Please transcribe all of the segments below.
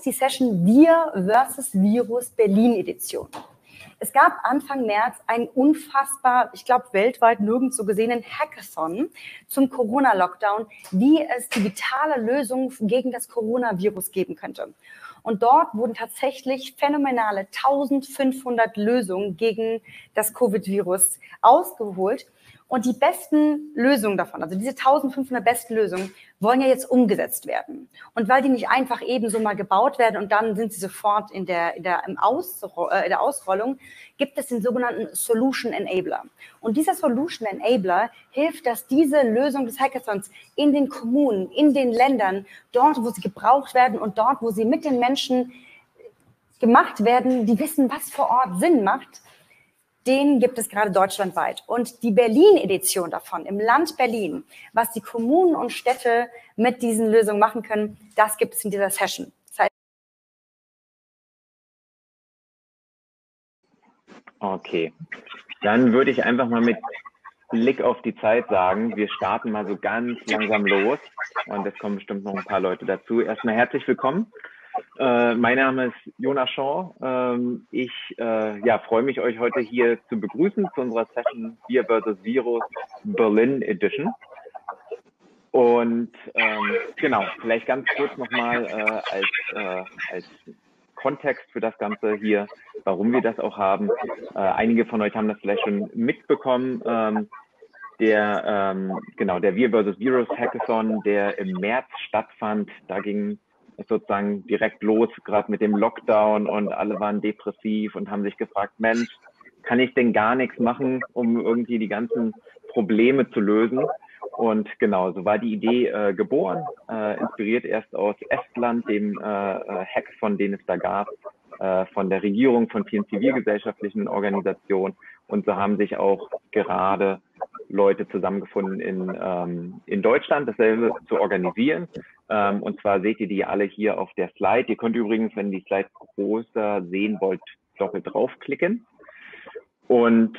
ist die Session Wir versus Virus Berlin Edition. Es gab Anfang März einen unfassbar, ich glaube weltweit nirgends so gesehenen Hackathon zum Corona-Lockdown, wie es digitale Lösungen gegen das Coronavirus geben könnte. Und dort wurden tatsächlich phänomenale 1500 Lösungen gegen das Covid-Virus ausgeholt. Und die besten Lösungen davon, also diese 1500 besten Lösungen, wollen ja jetzt umgesetzt werden. Und weil die nicht einfach ebenso mal gebaut werden und dann sind sie sofort in der Ausrollung, gibt es den sogenannten Solution Enabler. Und dieser Solution Enabler hilft, dass diese Lösung des Hackathons in den Kommunen, in den Ländern, dort, wo sie gebraucht werden und dort, wo sie mit den Menschen gemacht werden, die wissen, was vor Ort Sinn macht, den gibt es gerade deutschlandweit. Und die Berlin-Edition davon, im Land Berlin, was die Kommunen und Städte mit diesen Lösungen machen können, das gibt es in dieser Session. Das heißt okay, dann würde ich einfach mal mit Blick auf die Zeit sagen, wir starten mal so ganz langsam los und es kommen bestimmt noch ein paar Leute dazu. Erstmal herzlich willkommen. Mein Name ist Jonas Shaw. Ich freue mich, euch heute hier zu begrüßen zu unserer Session Wir versus Virus Berlin Edition. Und genau, vielleicht ganz kurz nochmal als Kontext für das Ganze hier, warum wir das auch haben. Einige von euch haben das vielleicht schon mitbekommen. Der Wir versus Virus Hackathon, der im März stattfand, da ging es sozusagen direkt los, gerade mit dem Lockdown und alle waren depressiv und haben sich gefragt, Mensch, kann ich denn gar nichts machen, um irgendwie die ganzen Probleme zu lösen? Und genau, so war die Idee geboren, inspiriert erst aus Estland, dem Hackathon, den es da gab, von der Regierung, von vielen zivilgesellschaftlichen Organisationen. Und so haben sich auch gerade Leute zusammengefunden in Deutschland, dasselbe zu organisieren. Und zwar seht ihr die alle hier auf der Slide. Ihr könnt übrigens, wenn ihr die Slide größer sehen wollt, doppelt draufklicken. Und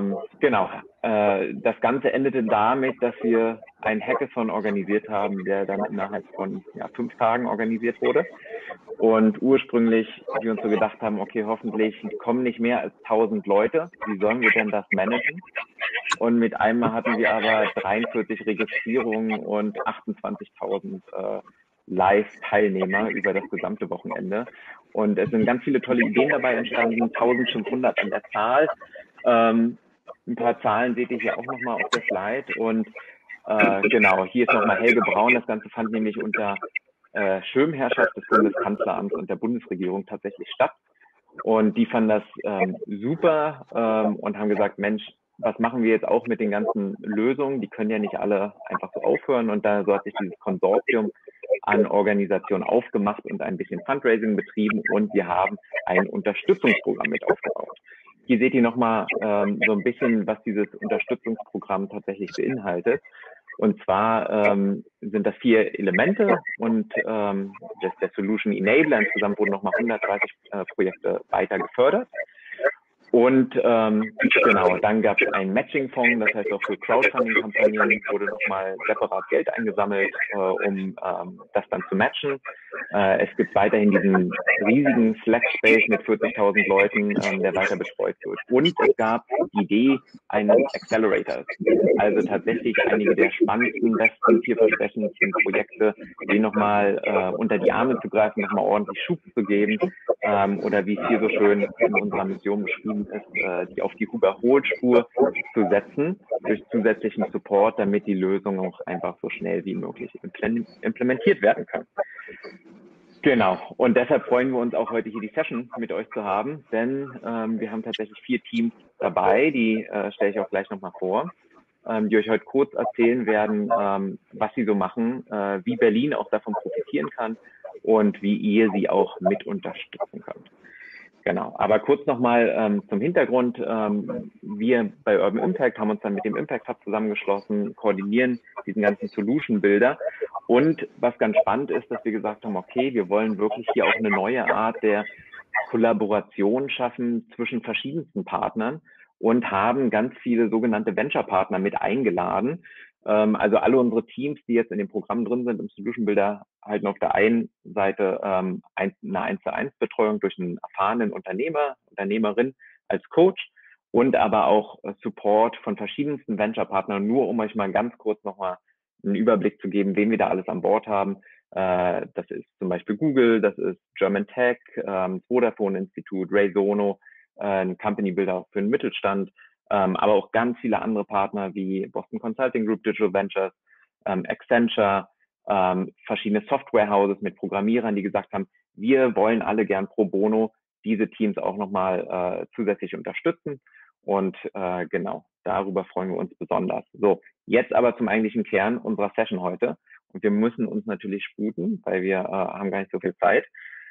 das Ganze endete damit, dass wir einen Hackathon organisiert haben, der dann innerhalb von 5 Tagen organisiert wurde. Und ursprünglich wir uns so gedacht haben, okay, hoffentlich kommen nicht mehr als 1000 Leute. Wie sollen wir denn das managen? Und mit einmal hatten wir aber 43 Registrierungen und 28.000 Live-Teilnehmer über das gesamte Wochenende. Und es sind ganz viele tolle Ideen dabei entstanden, 1500 an der Zahl. Ein paar Zahlen seht ihr hier auch nochmal auf der Slide. Und genau, hier ist nochmal Helge Braun. Das Ganze fand nämlich unter Schirmherrschaft des Bundeskanzleramts und der Bundesregierung tatsächlich statt. Und die fanden das super und haben gesagt, Mensch, was machen wir jetzt auch mit den ganzen Lösungen? Die können ja nicht alle einfach so aufhören. Und da so hat sich dieses Konsortium an Organisationen aufgemacht und ein bisschen Fundraising betrieben. Und wir haben ein Unterstützungsprogramm mit aufgebaut. Hier seht ihr nochmal so ein bisschen, was dieses Unterstützungsprogramm tatsächlich beinhaltet. Und zwar sind das 4 Elemente und der Solution Enabler. Insgesamt wurden nochmal 130 Projekte weiter gefördert. Und genau, dann gab es einen Matching-Fonds, das heißt auch für Crowdfunding-Kampagnen wurde nochmal separat Geld eingesammelt, um das dann zu matchen. Es gibt weiterhin diesen riesigen Slack-Space mit 40.000 Leuten, der weiter betreut wird. Und es gab die Idee eines Accelerators, also tatsächlich einige der spannendsten, besten, vielversprechendsten Projekte, denen nochmal unter die Arme zu greifen, nochmal ordentlich Schub zu geben oder wie es hier so schön in unserer Mission beschrieben ist, die auf die Überholspur zu setzen durch zusätzlichen Support, damit die Lösung auch einfach so schnell wie möglich implementiert werden kann. Genau, und deshalb freuen wir uns auch heute hier die Session mit euch zu haben, denn wir haben tatsächlich 4 Teams dabei, die stelle ich auch gleich nochmal vor, die euch heute kurz erzählen werden, was sie so machen, wie Berlin auch davon profitieren kann und wie ihr sie auch mit unterstützen könnt. Genau, aber kurz nochmal zum Hintergrund. Wir bei Urban Impact haben uns dann mit dem Impact Hub zusammengeschlossen, koordinieren diesen ganzen Solution-Builder. Und was ganz spannend ist, dass wir gesagt haben, okay, wir wollen wirklich hier auch eine neue Art der Kollaboration schaffen zwischen verschiedensten Partnern und haben ganz viele sogenannte Venture-Partner mit eingeladen, Also alle unsere Teams, die jetzt in dem Programm drin sind, im Solution Builder, halten auf der einen Seite eine 1:1 Betreuung durch einen erfahrenen Unternehmer, Unternehmerin als Coach und aber auch Support von verschiedensten Venture-Partnern, nur um euch mal ganz kurz nochmal einen Überblick zu geben, wen wir da alles an Bord haben. Das ist zum Beispiel Google, das ist German Tech, das Vodafone Institut, Raysono, ein Company Builder für den Mittelstand, aber auch ganz viele andere Partner wie Boston Consulting Group, Digital Ventures, Accenture, verschiedene Softwarehouses mit Programmierern, die gesagt haben, wir wollen alle gern pro bono diese Teams auch nochmal zusätzlich unterstützen. Und genau, darüber freuen wir uns besonders. So, jetzt aber zum eigentlichen Kern unserer Session heute. Und wir müssen uns natürlich sputen, weil wir haben gar nicht so viel Zeit.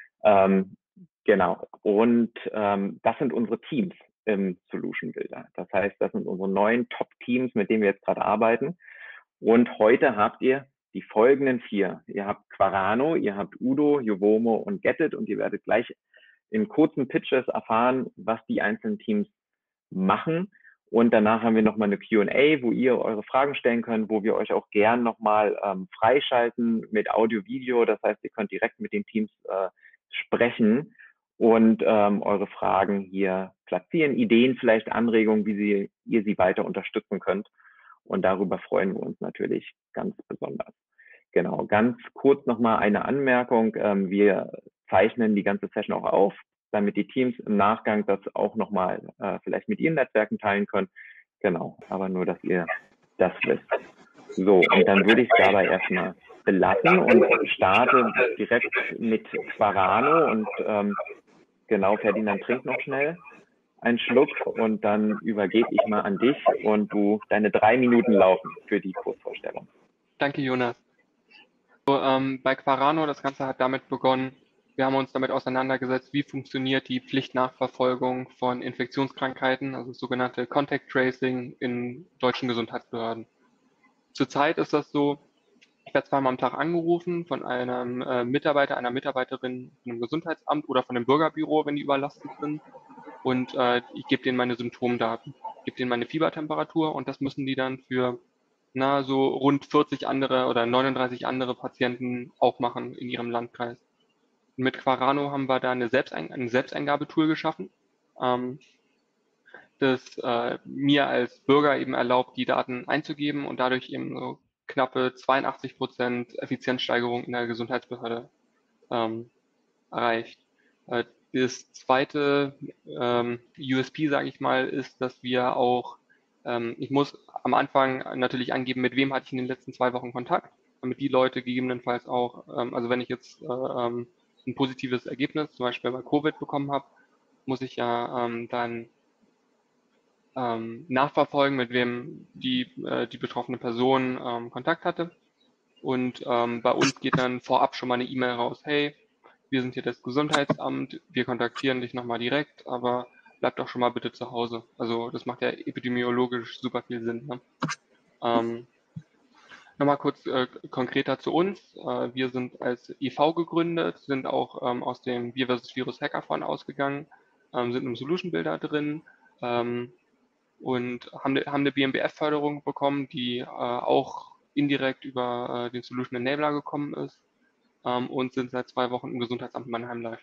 Genau. Und das sind unsere Teams im Solution Builder. Das heißt, das sind unsere neuen Top-Teams, mit denen wir jetzt gerade arbeiten. Und heute habt ihr die folgenden 4. Ihr habt Quarano, ihr habt Udo, Jovomo und Getit und ihr werdet gleich in kurzen Pitches erfahren, was die einzelnen Teams machen. Und danach haben wir nochmal eine Q&A, wo ihr eure Fragen stellen könnt, wo wir euch auch gern nochmal freischalten mit Audio, Video. Das heißt, ihr könnt direkt mit den Teams sprechen und eure Fragen hier platzieren, Ideen, vielleicht Anregungen, wie ihr sie weiter unterstützen könnt. Und darüber freuen wir uns natürlich ganz besonders. Genau, ganz kurz nochmal eine Anmerkung. Wir zeichnen die ganze Session auch auf, damit die Teams im Nachgang das auch nochmal vielleicht mit ihren Netzwerken teilen können. Genau, aber nur, dass ihr das wisst. So, und dann würde ich es dabei erstmal belassen und starte direkt mit Quarano und genau, Ferdinand, trink noch schnell einen Schluck und dann übergebe ich mal an dich und deine 3 Minuten laufen für die Kurzvorstellung. Danke, Jonas. So, bei Quarano, das Ganze hat damit begonnen, wir haben uns damit auseinandergesetzt, wie funktioniert die Pflichtnachverfolgung von Infektionskrankheiten, also das sogenannte Contact Tracing in deutschen Gesundheitsbehörden. Zurzeit ist das so, ich werde zweimal am Tag angerufen von einem Mitarbeiter, einer Mitarbeiterin von einem Gesundheitsamt oder von dem Bürgerbüro, wenn die überlastet sind. Und ich gebe denen meine Symptomdaten, gebe denen meine Fiebertemperatur und das müssen die dann für so rund 40 andere oder 39 andere Patienten auch machen in ihrem Landkreis. Und mit Quarano haben wir da ein Selbsteingabetool geschaffen, das mir als Bürger eben erlaubt, die Daten einzugeben und dadurch eben so knappe 82% Effizienzsteigerung in der Gesundheitsbehörde erreicht. Das zweite USP, sage ich mal, ist, dass wir auch, ich muss am Anfang natürlich angeben, mit wem hatte ich in den letzten 2 Wochen Kontakt, damit die Leute gegebenenfalls auch, also wenn ich jetzt ein positives Ergebnis, zum Beispiel bei Covid bekommen habe, muss ich ja dann nachverfolgen, mit wem die betroffene Person Kontakt hatte. Und bei uns geht dann vorab schon mal eine E-Mail raus, hey, wir sind hier das Gesundheitsamt, wir kontaktieren dich nochmal direkt, aber bleib doch schon mal bitte zu Hause. Also das macht ja epidemiologisch super viel Sinn. Ne? Nochmal kurz konkreter zu uns. Wir sind als e.V. gegründet, sind auch aus dem Wir vs. Virus Hackathon ausgegangen, sind im Solution Builder drin und haben eine BMBF-Förderung bekommen, die auch indirekt über den Solution Enabler gekommen ist. Und sind seit 2 Wochen im Gesundheitsamt Mannheim live.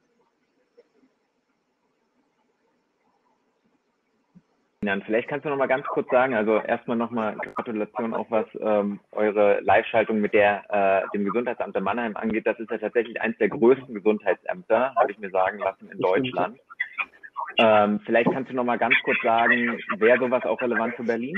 Vielleicht kannst du noch mal ganz kurz sagen, also erstmal nochmal Gratulation auch was eure Live-Schaltung mit dem Gesundheitsamt in Mannheim angeht. Das ist ja tatsächlich eines der größten Gesundheitsämter, habe ich mir sagen lassen, in Deutschland. Vielleicht kannst du noch mal ganz kurz sagen, wäre sowas auch relevant für Berlin?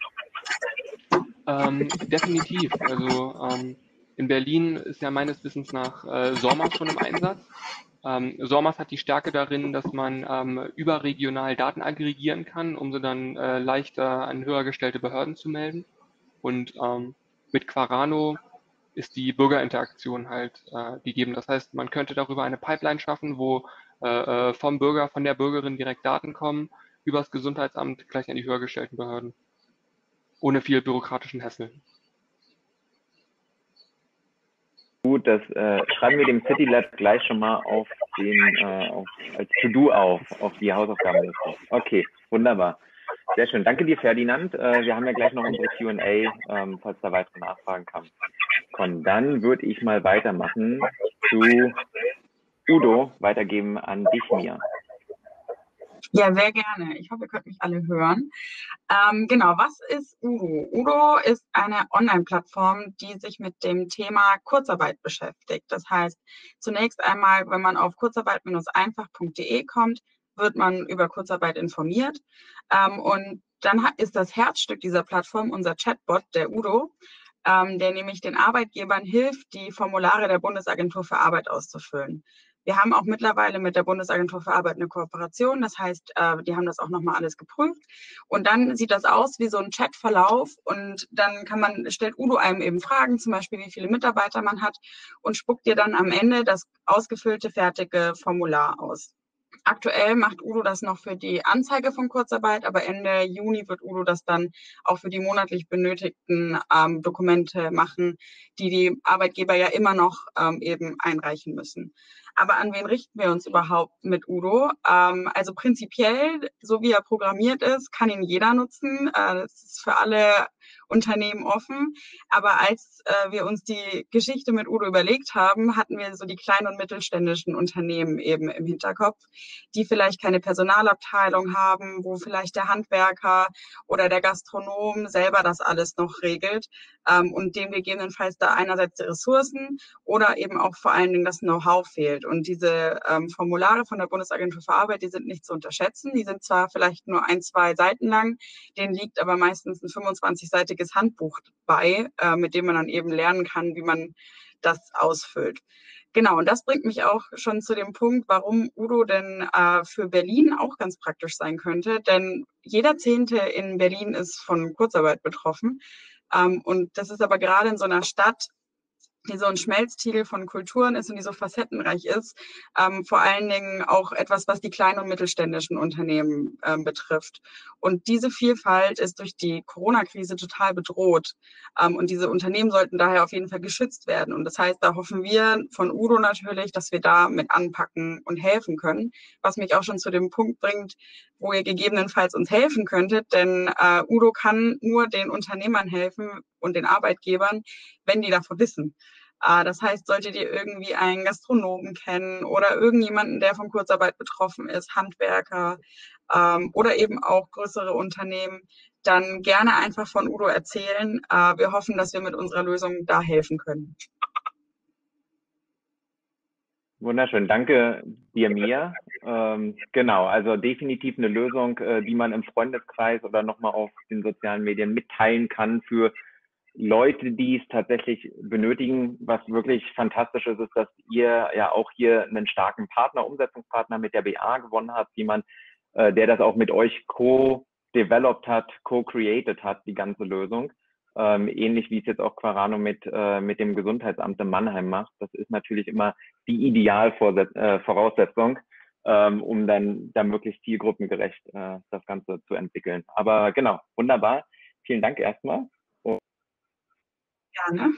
Definitiv. Also in Berlin ist ja meines Wissens nach SORMAS schon im Einsatz. SORMAS hat die Stärke darin, dass man überregional Daten aggregieren kann, um sie dann leichter an höher gestellte Behörden zu melden. Und mit Quarano ist die Bürgerinteraktion halt gegeben. Das heißt, man könnte darüber eine Pipeline schaffen, wo vom Bürger, von der Bürgerin direkt Daten kommen, übers Gesundheitsamt gleich an die höher gestellten Behörden. Ohne viel bürokratischen Hassel. Gut, das schreiben wir dem City Lab gleich schon mal als To-Do auf die Hausaufgabenliste. Okay, wunderbar. Sehr schön. Danke dir, Ferdinand. Wir haben ja gleich noch unsere Q&A, falls da weitere Nachfragen kommen. Dann würde ich mal weitermachen zu Udo, weitergeben an dich, Mia. Ja, sehr gerne. Ich hoffe, ihr könnt mich alle hören. Genau, was ist Udo? Udo ist eine Online-Plattform, die sich mit dem Thema Kurzarbeit beschäftigt. Das heißt, zunächst einmal, wenn man auf kurzarbeit-einfach.de kommt, wird man über Kurzarbeit informiert. Und dann ist das Herzstück dieser Plattform unser Chatbot, der Udo, der nämlich den Arbeitgebern hilft, die Formulare der Bundesagentur für Arbeit auszufüllen. Wir haben auch mittlerweile mit der Bundesagentur für Arbeit eine Kooperation. Das heißt, die haben das auch nochmal alles geprüft. Und dann sieht das aus wie so ein Chatverlauf. Und dann stellt Udo einem eben Fragen, zum Beispiel, wie viele Mitarbeiter man hat, und spuckt dir dann am Ende das ausgefüllte, fertige Formular aus. Aktuell macht Udo das noch für die Anzeige von Kurzarbeit, aber Ende Juni wird Udo das dann auch für die monatlich benötigten Dokumente machen, die die Arbeitgeber ja immer noch eben einreichen müssen. Aber an wen richten wir uns überhaupt mit Udo? Also prinzipiell, so wie er programmiert ist, kann ihn jeder nutzen. Das ist für alle Unternehmen offen. Aber als wir uns die Geschichte mit Udo überlegt haben, hatten wir so die kleinen und mittelständischen Unternehmen eben im Hinterkopf, die vielleicht keine Personalabteilung haben, wo vielleicht der Handwerker oder der Gastronom selber das alles noch regelt und dem gegebenenfalls da einerseits die Ressourcen oder eben auch vor allen Dingen das Know-how fehlt. Und diese Formulare von der Bundesagentur für Arbeit, die sind nicht zu unterschätzen. Die sind zwar vielleicht nur 1, 2 Seiten lang, denen liegt aber meistens ein 25-seitiges Handbuch bei, mit dem man dann eben lernen kann, wie man das ausfüllt. Genau, und das bringt mich auch schon zu dem Punkt, warum Udo denn für Berlin auch ganz praktisch sein könnte. Denn jeder Zehnte in Berlin ist von Kurzarbeit betroffen. Und das ist aber gerade in so einer Stadt, die so ein Schmelztiegel von Kulturen ist und die so facettenreich ist, vor allen Dingen auch etwas, was die kleinen und mittelständischen Unternehmen betrifft. Und diese Vielfalt ist durch die Corona-Krise total bedroht. Und diese Unternehmen sollten daher auf jeden Fall geschützt werden. Und das heißt, da hoffen wir von Udo natürlich, dass wir da mit anpacken und helfen können. Was mich auch schon zu dem Punkt bringt, wo ihr gegebenenfalls uns helfen könntet. Denn Udo kann nur den Unternehmern helfen und den Arbeitgebern, wenn die davon wissen. Das heißt, solltet ihr irgendwie einen Gastronomen kennen oder irgendjemanden, der von Kurzarbeit betroffen ist, Handwerker oder eben auch größere Unternehmen, dann gerne einfach von Udo erzählen. Wir hoffen, dass wir mit unserer Lösung da helfen können. Wunderschön, danke dir, Mia. Genau, also definitiv eine Lösung, die man im Freundeskreis oder nochmal auf den sozialen Medien mitteilen kann für Leute, die es tatsächlich benötigen. Was wirklich fantastisch ist, ist, dass ihr ja auch hier einen starken Partner, Umsetzungspartner mit der BA gewonnen habt, der das auch mit euch co-developed hat, co-created hat, die ganze Lösung. Ähnlich wie es jetzt auch Quarano mit dem Gesundheitsamt in Mannheim macht. Das ist natürlich immer die Idealvoraussetzung, um dann möglichst zielgruppengerecht das Ganze zu entwickeln. Aber genau, wunderbar. Vielen Dank erstmal. Gerne.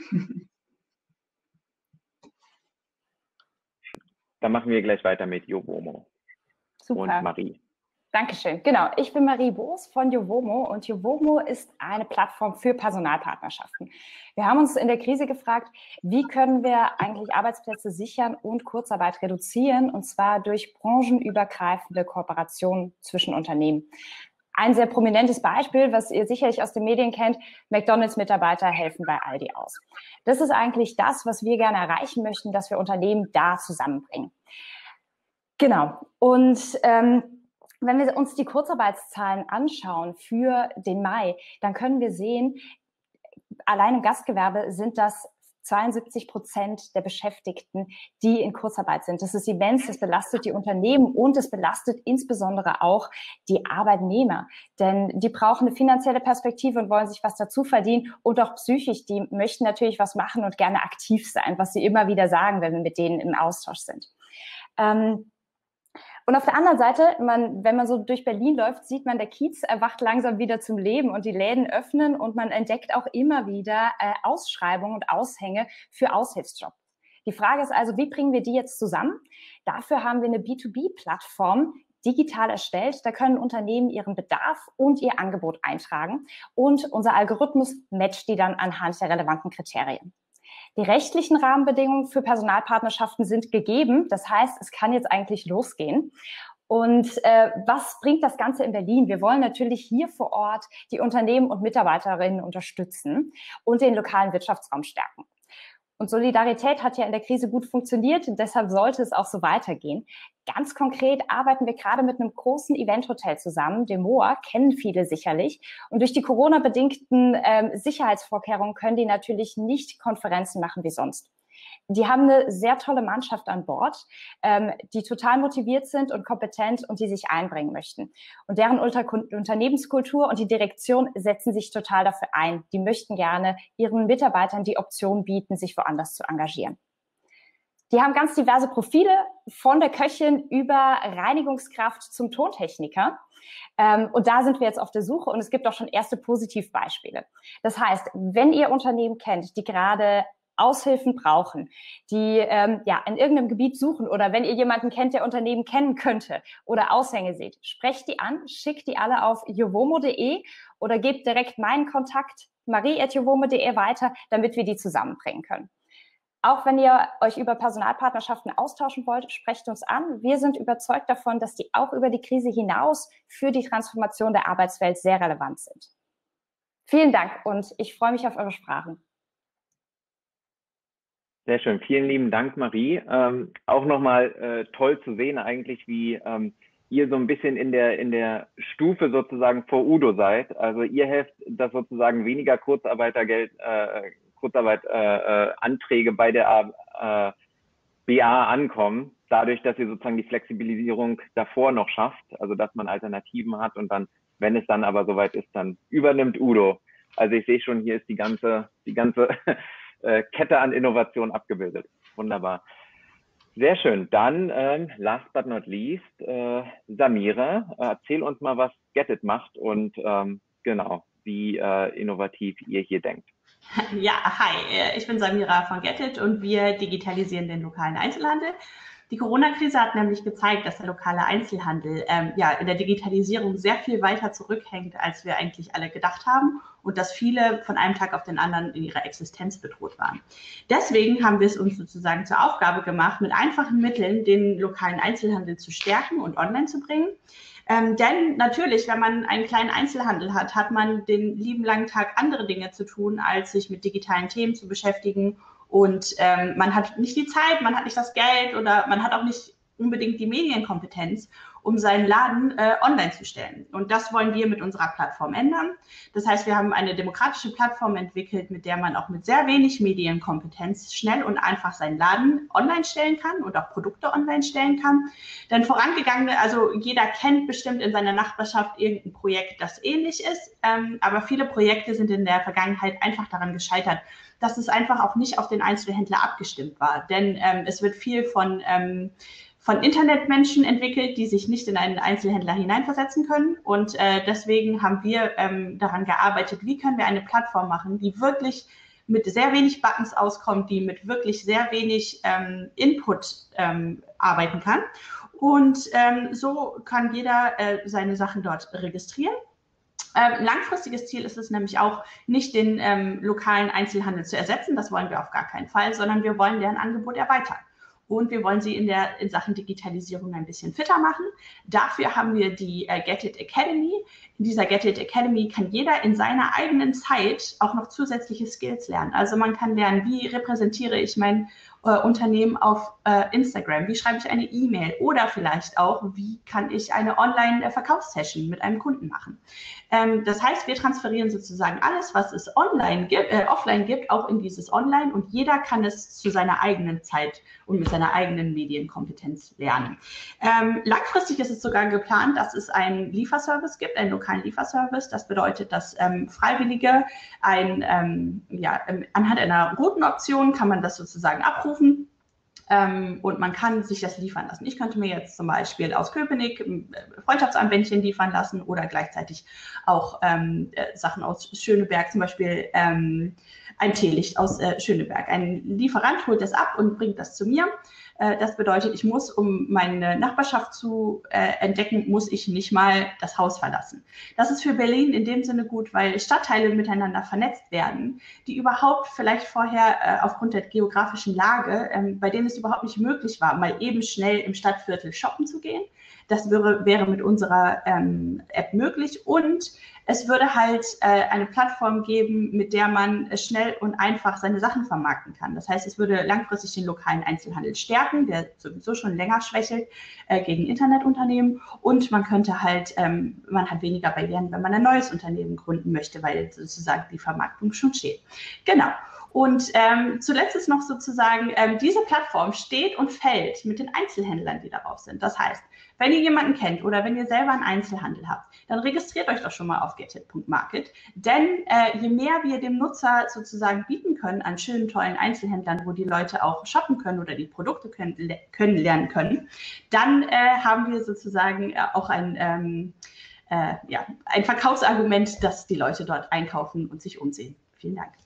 Dann machen wir gleich weiter mit Jovomo. Super. Und Marie. Dankeschön. Genau, ich bin Marie Boos von Jovomo und Jovomo ist eine Plattform für Personalpartnerschaften. Wir haben uns in der Krise gefragt, wie können wir eigentlich Arbeitsplätze sichern und Kurzarbeit reduzieren, und zwar durch branchenübergreifende Kooperationen zwischen Unternehmen. Ein sehr prominentes Beispiel, was ihr sicherlich aus den Medien kennt: McDonald's-Mitarbeiter helfen bei Aldi aus. Das ist eigentlich das, was wir gerne erreichen möchten, dass wir Unternehmen da zusammenbringen. Genau. Und wenn wir uns die Kurzarbeitszahlen anschauen für den Mai, dann können wir sehen, allein im Gastgewerbe sind das 72% der Beschäftigten, die in Kurzarbeit sind. Das ist immens, das belastet die Unternehmen und es belastet insbesondere auch die Arbeitnehmer. Denn die brauchen eine finanzielle Perspektive und wollen sich was dazu verdienen, und auch psychisch, die möchten natürlich was machen und gerne aktiv sein, was sie immer wieder sagen, wenn wir mit denen im Austausch sind. Und auf der anderen Seite, wenn man so durch Berlin läuft, sieht man, der Kiez erwacht langsam wieder zum Leben und die Läden öffnen und man entdeckt auch immer wieder Ausschreibungen und Aushänge für Aushilfsjobs. Die Frage ist also, wie bringen wir die jetzt zusammen? Dafür haben wir eine B2B-Plattform, digital erstellt. Da können Unternehmen ihren Bedarf und ihr Angebot eintragen und unser Algorithmus matcht die dann anhand der relevanten Kriterien. Die rechtlichen Rahmenbedingungen für Personalpartnerschaften sind gegeben. Das heißt, es kann jetzt eigentlich losgehen. Und was bringt das Ganze in Berlin? Wir wollen natürlich hier vor Ort die Unternehmen und Mitarbeiterinnen unterstützen und den lokalen Wirtschaftsraum stärken. Und Solidarität hat ja in der Krise gut funktioniert, deshalb sollte es auch so weitergehen. Ganz konkret arbeiten wir gerade mit einem großen Eventhotel zusammen, dem MOA, kennen viele sicherlich. Und durch die Corona-bedingten Sicherheitsvorkehrungen können die natürlich nicht Konferenzen machen wie sonst. Die haben eine sehr tolle Mannschaft an Bord, die total motiviert sind und kompetent und die sich einbringen möchten. Und deren Unternehmenskultur und die Direktion setzen sich total dafür ein. Die möchten gerne ihren Mitarbeitern die Option bieten, sich woanders zu engagieren. Die haben ganz diverse Profile, von der Köchin über Reinigungskraft zum Tontechniker. Und da sind wir jetzt auf der Suche und es gibt auch schon erste Positivbeispiele. Das heißt, wenn ihr Unternehmen kennt, die gerade Aushilfen brauchen, die in irgendeinem Gebiet suchen oder wenn ihr jemanden kennt, der Unternehmen kennen könnte oder Aushänge seht, sprecht die an, schickt die alle auf jovomo.de oder gebt direkt meinen Kontakt marie@jovomo.de weiter, damit wir die zusammenbringen können. Auch wenn ihr euch über Personalpartnerschaften austauschen wollt, sprecht uns an. Wir sind überzeugt davon, dass die auch über die Krise hinaus für die Transformation der Arbeitswelt sehr relevant sind. Vielen Dank und ich freue mich auf eure Sprachen. Sehr schön. Vielen lieben Dank, Marie. Auch nochmal toll zu sehen eigentlich, wie ihr so ein bisschen in der Stufe sozusagen vor Udo seid. Also ihr helft, dass sozusagen weniger Kurzarbeitanträge bei der BA ankommen, dadurch, dass ihr sozusagen die Flexibilisierung davor noch schafft, also dass man Alternativen hat und dann, wenn es dann aber soweit ist, dann übernimmt Udo. Also ich sehe schon, hier ist die ganze Kette an Innovation abgebildet. Wunderbar. Sehr schön. Dann, last but not least, Samira, erzähl uns mal, was Gettit macht und genau, wie innovativ ihr hier denkt. Ja, hi, ich bin Samira von Gettit und wir digitalisieren den lokalen Einzelhandel. Die Corona-Krise hat nämlich gezeigt, dass der lokale Einzelhandel in der Digitalisierung sehr viel weiter zurückhängt, als wir eigentlich alle gedacht haben und dass viele von einem Tag auf den anderen in ihrer Existenz bedroht waren. Deswegen haben wir es uns sozusagen zur Aufgabe gemacht, mit einfachen Mitteln den lokalen Einzelhandel zu stärken und online zu bringen. Denn natürlich, wenn man einen kleinen Einzelhandel hat, hat man den lieben langen Tag andere Dinge zu tun, als sich mit digitalen Themen zu beschäftigen. Und man hat nicht die Zeit, man hat nicht das Geld oder man hat auch nicht unbedingt die Medienkompetenz, um seinen Laden online zu stellen. Und das wollen wir mit unserer Plattform ändern. Das heißt, wir haben eine demokratische Plattform entwickelt, mit der man auch mit sehr wenig Medienkompetenz schnell und einfach seinen Laden online stellen kann und auch Produkte online stellen kann. Denn vorangegangene, also jeder kennt bestimmt in seiner Nachbarschaft irgendein Projekt, das ähnlich ist. Aber viele Projekte sind in der Vergangenheit einfach daran gescheitert, dass es einfach auch nicht auf den Einzelhändler abgestimmt war. Denn es wird viel von Internetmenschen entwickelt, die sich nicht in einen Einzelhändler hineinversetzen können. Und deswegen haben wir daran gearbeitet, wie können wir eine Plattform machen, die wirklich mit sehr wenig Buttons auskommt, die mit wirklich sehr wenig Input arbeiten kann. Und so kann jeder seine Sachen dort registrieren. Langfristiges Ziel ist es nämlich auch, nicht den lokalen Einzelhandel zu ersetzen, das wollen wir auf gar keinen Fall, sondern wir wollen deren Angebot erweitern. Und wir wollen sie in Sachen Digitalisierung ein bisschen fitter machen. Dafür haben wir die Gettit Academy. In dieser Gettit Academy kann jeder in seiner eigenen Zeit auch noch zusätzliche Skills lernen. Also man kann lernen, wie repräsentiere ich mein Unternehmen auf Instagram, wie schreibe ich eine E-Mail oder vielleicht auch, wie kann ich eine Online-Verkaufssession mit einem Kunden machen. Das heißt, wir transferieren sozusagen alles, was es offline gibt, auch in dieses Online und jeder kann es zu seiner eigenen Zeit und mit seiner eigenen Medienkompetenz lernen. Langfristig ist es sogar geplant, dass es einen Lieferservice gibt, einen lokalen Lieferservice. Das bedeutet, dass Freiwillige anhand einer Routenoption kann man das sozusagen abrufen. und man kann sich das liefern lassen. Ich könnte mir jetzt zum Beispiel aus Köpenick Freundschaftsarmbändchen liefern lassen oder gleichzeitig auch Sachen aus Schöneberg, zum Beispiel ein Teelicht aus Schöneberg. Ein Lieferant holt das ab und bringt das zu mir. Das bedeutet, ich muss, um meine Nachbarschaft zu entdecken, muss ich nicht mal das Haus verlassen. Das ist für Berlin in dem Sinne gut, weil Stadtteile miteinander vernetzt werden, die überhaupt vielleicht vorher aufgrund der geografischen Lage, bei denen es überhaupt nicht möglich war, mal eben schnell im Stadtviertel shoppen zu gehen. Das wäre mit unserer App möglich und es würde halt eine Plattform geben, mit der man schnell und einfach seine Sachen vermarkten kann. Das heißt, es würde langfristig den lokalen Einzelhandel stärken, der sowieso schon länger schwächelt gegen Internetunternehmen. Und man könnte halt, man hat weniger Barrieren, wenn man ein neues Unternehmen gründen möchte, weil sozusagen die Vermarktung schon steht. Genau. Und zuletzt ist noch sozusagen, diese Plattform steht und fällt mit den Einzelhändlern, die darauf sind. Das heißt, wenn ihr jemanden kennt oder wenn ihr selber einen Einzelhandel habt, dann registriert euch doch schon mal auf getit.market, denn je mehr wir dem Nutzer sozusagen bieten können an schönen, tollen Einzelhändlern, wo die Leute auch shoppen können oder die Produkte lernen können, dann haben wir sozusagen auch ein Verkaufsargument, dass die Leute dort einkaufen und sich umsehen. Vielen Dank.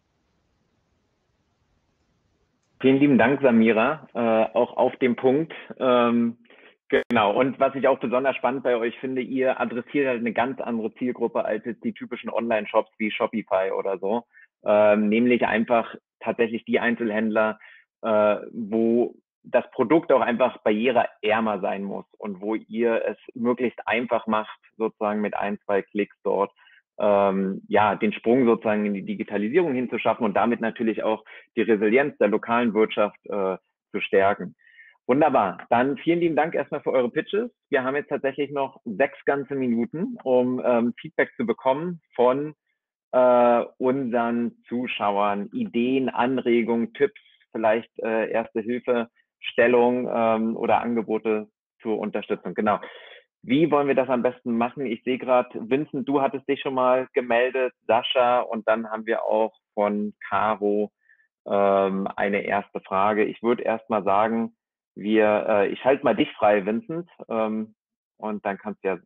Vielen lieben Dank, Samira, auch auf dem Punkt. Genau, und was ich auch besonders spannend bei euch finde, ihr adressiert halt eine ganz andere Zielgruppe als jetzt die typischen Online-Shops wie Shopify oder so, nämlich einfach tatsächlich die Einzelhändler, wo das Produkt auch einfach barriereärmer sein muss und wo ihr es möglichst einfach macht, sozusagen mit 1, 2 Klicks dort den Sprung sozusagen in die Digitalisierung hinzuschaffen und damit natürlich auch die Resilienz der lokalen Wirtschaft zu stärken. Wunderbar. Dann vielen lieben Dank erstmal für eure Pitches. Wir haben jetzt tatsächlich noch 6 ganze Minuten, um Feedback zu bekommen von unseren Zuschauern. Ideen, Anregungen, Tipps, vielleicht erste Hilfestellung oder Angebote zur Unterstützung. Genau. Wie wollen wir das am besten machen? Ich sehe gerade, Vincent, du hattest dich schon mal gemeldet, Sascha, und dann haben wir auch von Caro eine erste Frage. Ich würde erst mal sagen, ich halte mal dich frei, Vincent, und dann kannst du ja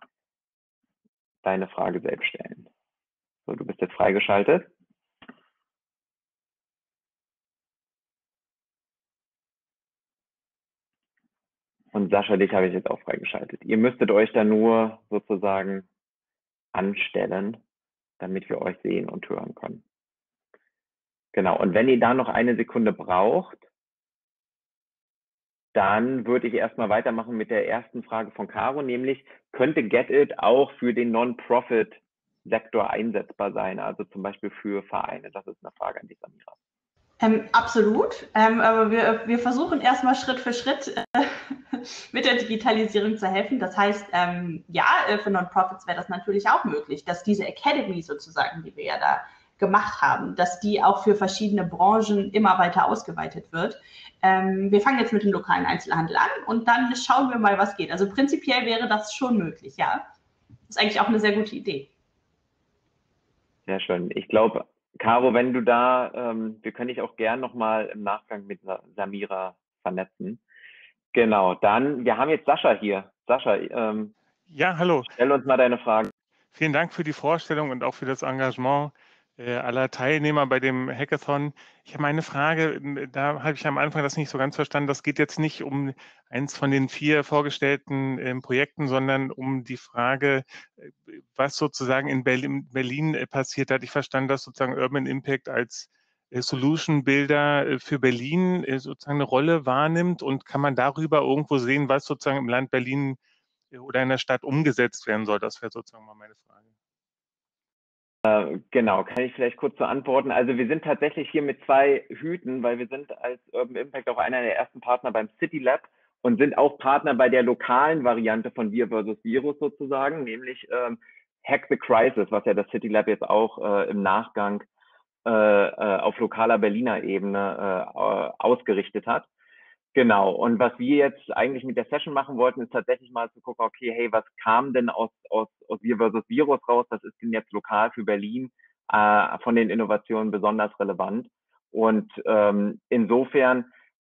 deine Frage selbst stellen. So, du bist jetzt freigeschaltet. Und Sascha, dich habe ich jetzt auch freigeschaltet. Ihr müsstet euch da nur sozusagen anstellen, damit wir euch sehen und hören können. Genau, und wenn ihr da noch eine Sekunde braucht, dann würde ich erstmal weitermachen mit der ersten Frage von Caro, nämlich, könnte Getit auch für den Non-Profit-Sektor einsetzbar sein, also zum Beispiel für Vereine? Das ist eine Frage an dich, Samira. Absolut, aber wir versuchen erstmal Schritt für Schritt mit der Digitalisierung zu helfen. Das heißt, für Non-Profits wäre das natürlich auch möglich, dass diese Academy sozusagen, die wir ja da gemacht haben, dass die auch für verschiedene Branchen immer weiter ausgeweitet wird. Wir fangen jetzt mit dem lokalen Einzelhandel an und dann schauen wir mal, was geht. Also prinzipiell wäre das schon möglich, ja. Das ist eigentlich auch eine sehr gute Idee. Sehr schön. Ich glaube, Caro, wenn du da, wir können dich auch gern nochmal im Nachgang mit Samira vernetzen. Genau, dann, wir haben jetzt Sascha hier. Sascha, ja, hallo. Stell uns mal deine Fragen. Vielen Dank für die Vorstellung und auch für das Engagement aller Teilnehmer bei dem Hackathon. Ich habe eine Frage, da habe ich am Anfang das nicht so ganz verstanden. Das geht jetzt nicht um eins von den 4 vorgestellten Projekten, sondern um die Frage, was sozusagen in Berlin passiert hat. Ich verstand, dass sozusagen Urban Impact als Solution Builder für Berlin sozusagen eine Rolle wahrnimmt, und kann man darüber irgendwo sehen, was sozusagen im Land Berlin oder in der Stadt umgesetzt werden soll? Das wäre sozusagen mal meine Frage. Genau, kann ich vielleicht kurz so antworten. Also wir sind tatsächlich hier mit 2 Hüten, weil wir sind als Urban Impact auch einer der ersten Partner beim City Lab und sind auch Partner bei der lokalen Variante von Wir versus Virus sozusagen, nämlich Hack the Crisis, was ja das City Lab jetzt auch im Nachgang auf lokaler Berliner Ebene ausgerichtet hat. Genau, und was wir jetzt eigentlich mit der Session machen wollten, ist tatsächlich mal zu gucken, okay, hey, was kam denn aus Wir versus Virus raus? Das ist denn jetzt lokal für Berlin von den Innovationen besonders relevant. Und insofern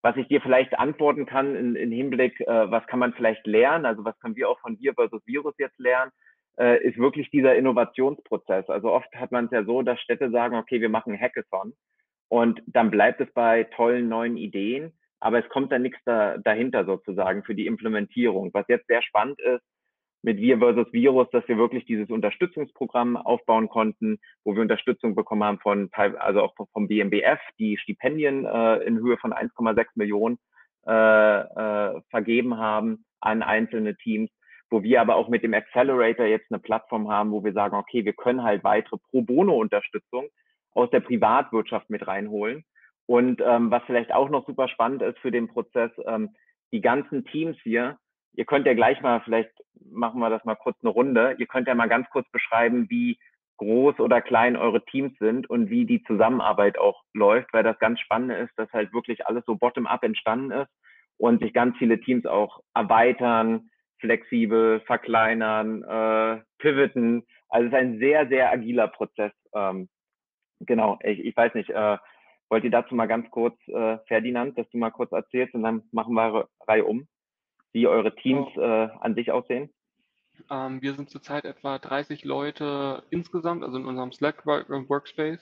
was ich dir vielleicht antworten kann in Hinblick, was kann man vielleicht lernen, also was können wir auch von Wir versus Virus jetzt lernen, ist wirklich dieser Innovationsprozess. Also oft hat man es ja so, dass Städte sagen, okay, wir machen Hackathon und dann bleibt es bei tollen neuen Ideen, aber es kommt dann nichts dahinter sozusagen für die Implementierung. Was jetzt sehr spannend ist, mit Wir versus Virus, dass wir wirklich dieses Unterstützungsprogramm aufbauen konnten, wo wir Unterstützung bekommen haben also auch vom BMBF, die Stipendien in Höhe von 1,6 Millionen vergeben haben an einzelne Teams, wo wir aber auch mit dem Accelerator jetzt eine Plattform haben, wo wir sagen, okay, wir können halt weitere Pro-Bono-Unterstützung aus der Privatwirtschaft mit reinholen. Und was vielleicht auch noch super spannend ist für den Prozess, die ganzen Teams hier, ihr könnt ja gleich mal, vielleicht machen wir das mal kurz eine Runde, ihr könnt ja mal ganz kurz beschreiben, wie groß oder klein eure Teams sind und wie die Zusammenarbeit auch läuft, weil das ganz Spannende ist, dass halt wirklich alles so bottom-up entstanden ist und sich ganz viele Teams auch erweitern, flexibel, verkleinern, pivoten. Also es ist ein sehr, sehr agiler Prozess. Genau, ich weiß nicht, wollt ihr dazu mal ganz kurz, Ferdinand, dass du mal kurz erzählst und dann machen wir Reihe um, wie eure Teams an sich aussehen? Wir sind zurzeit etwa 30 Leute insgesamt, also in unserem Slack-Workspace.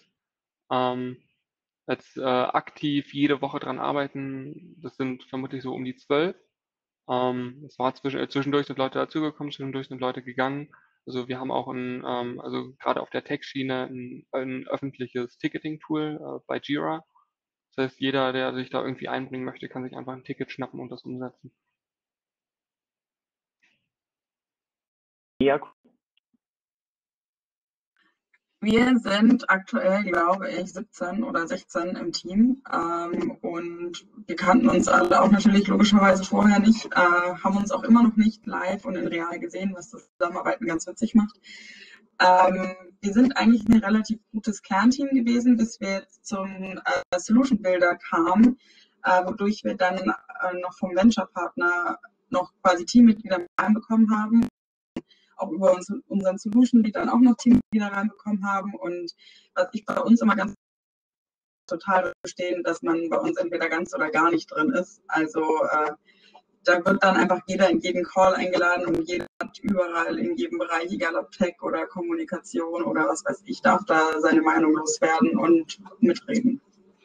Jetzt aktiv jede Woche dran arbeiten, das sind vermutlich so um die 12. Es war zwischendurch sind Leute dazugekommen, zwischendurch sind Leute gegangen. Also wir haben auch also gerade auf der Tech-Schiene ein öffentliches Ticketing-Tool bei Jira. Das heißt, jeder, der sich da irgendwie einbringen möchte, kann sich einfach ein Ticket schnappen und das umsetzen. Ja, Wir sind aktuell, glaube ich, 17 oder 16 im Team und wir kannten uns alle auch natürlich logischerweise vorher nicht, haben uns auch immer noch nicht live und in real gesehen, was das Zusammenarbeiten ganz witzig macht. Wir sind eigentlich ein relativ gutes Kernteam gewesen, bis wir jetzt zum Solution Builder kamen, wodurch wir dann noch vom Venture-Partner noch quasi Teammitglieder reinbekommen haben, auch über unseren Solution, die dann auch noch Teammitglieder reinbekommen haben. Und was ich bei uns immer ganz total verstehe, dass man bei uns entweder ganz oder gar nicht drin ist. Also da wird dann einfach jeder in jeden Call eingeladen und jeder hat überall in jedem Bereich, egal ob Tech oder Kommunikation oder was weiß ich, darf da seine Meinung loswerden und mitreden.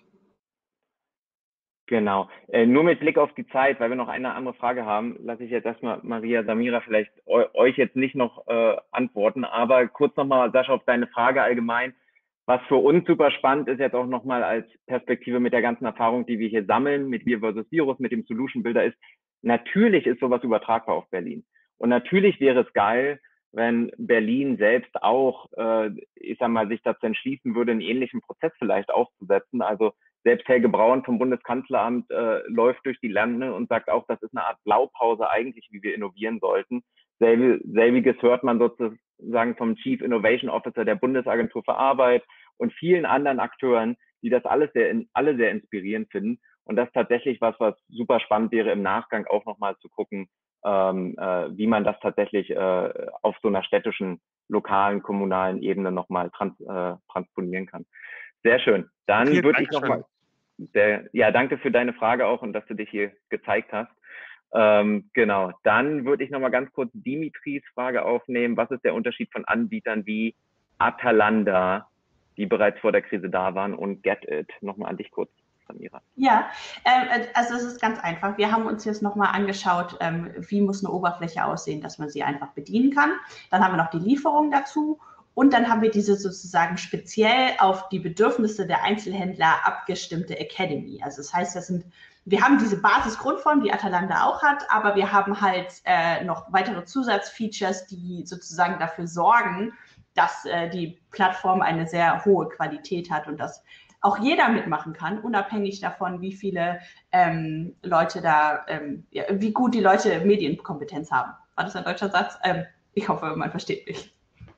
Genau. Nur mit Blick auf die Zeit, weil wir noch eine andere Frage haben, lasse ich jetzt erstmal Maria, Samira vielleicht euch jetzt nicht noch antworten, aber kurz nochmal, Sascha, auf deine Frage allgemein. Was für uns super spannend ist, jetzt auch nochmal als Perspektive mit der ganzen Erfahrung, die wir hier sammeln, mit Wir versus Virus, mit dem Solution Builder ist, natürlich ist sowas übertragbar auf Berlin. Und natürlich wäre es geil, wenn Berlin selbst auch, ich sag mal, sich dazu entschließen würde, einen ähnlichen Prozess vielleicht aufzusetzen. Also selbst Helge Braun vom Bundeskanzleramt läuft durch die Lande und sagt auch, das ist eine Art Blaupause eigentlich, wie wir innovieren sollten. Selbiges hört man sozusagen vom Chief Innovation Officer der Bundesagentur für Arbeit und vielen anderen Akteuren, die das alle sehr inspirierend finden. Und das ist tatsächlich was super spannend wäre, im Nachgang auch nochmal zu gucken, wie man das tatsächlich auf so einer städtischen, lokalen, kommunalen Ebene nochmal transponieren kann. Sehr schön. Dann Okay, würde ich nochmal, danke für deine Frage auch und dass du dich hier gezeigt hast. Genau, dann würde ich nochmal ganz kurz Dimitris Frage aufnehmen. Was ist der Unterschied von Anbietern wie Atalanta, die bereits vor der Krise da waren, und Get-It? Nochmal an dich kurz, Samira. Ja, also es ist ganz einfach. Wir haben uns jetzt nochmal angeschaut, wie muss eine Oberfläche aussehen, dass man sie einfach bedienen kann. Dann haben wir noch die Lieferung dazu. Und dann haben wir diese sozusagen speziell auf die Bedürfnisse der Einzelhändler abgestimmte Academy. Also das heißt, wir haben diese Basisgrundform, die Atalanta auch hat, aber wir haben halt noch weitere Zusatzfeatures, die sozusagen dafür sorgen, dass die Plattform eine sehr hohe Qualität hat und dass auch jeder mitmachen kann, unabhängig davon, wie viele Leute da, wie gut die Leute Medienkompetenz haben. War das ein deutscher Satz? Ich hoffe, man versteht mich.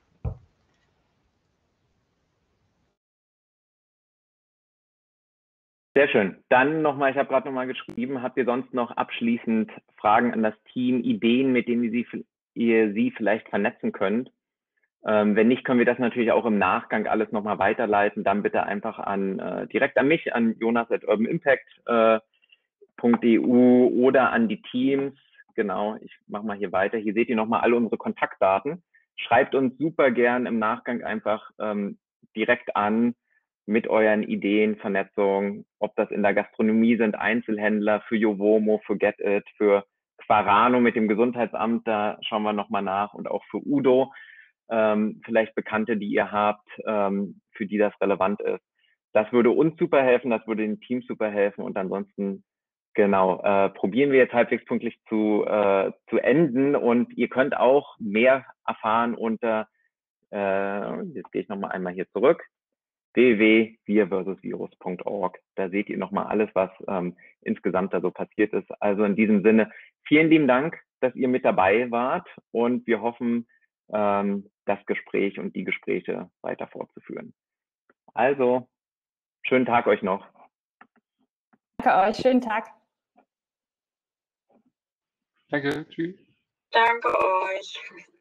Sehr schön. Dann nochmal, ich habe gerade nochmal geschrieben, habt ihr sonst noch abschließend Fragen an das Team, Ideen, mit denen ihr sie vielleicht vernetzen könnt? Wenn nicht, können wir das natürlich auch im Nachgang alles nochmal weiterleiten. Dann bitte einfach direkt an mich, an Jonas at Urban Impact oder an die Teams. Genau, ich mache mal hier weiter. Hier seht ihr nochmal alle unsere Kontaktdaten. Schreibt uns super gern im Nachgang einfach direkt an mit euren Ideen, Vernetzung, ob das in der Gastronomie sind, Einzelhändler, für Jovomo, für GetIt, für Quarano mit dem Gesundheitsamt, da schauen wir nochmal nach, und auch für Udo, vielleicht Bekannte, die ihr habt, für die das relevant ist. Das würde uns super helfen, das würde den Teams super helfen, und ansonsten, genau, probieren wir jetzt halbwegs pünktlich zu enden, und ihr könnt auch mehr erfahren unter, jetzt gehe ich nochmal einmal hier zurück, www.wir-virus.org. Da seht ihr nochmal alles, was insgesamt da so passiert ist. Also in diesem Sinne, vielen lieben Dank, dass ihr mit dabei wart, und wir hoffen, das Gespräch und die Gespräche weiter fortzuführen. Also, schönen Tag euch noch. Danke euch, schönen Tag. Danke, tschüss. Danke euch.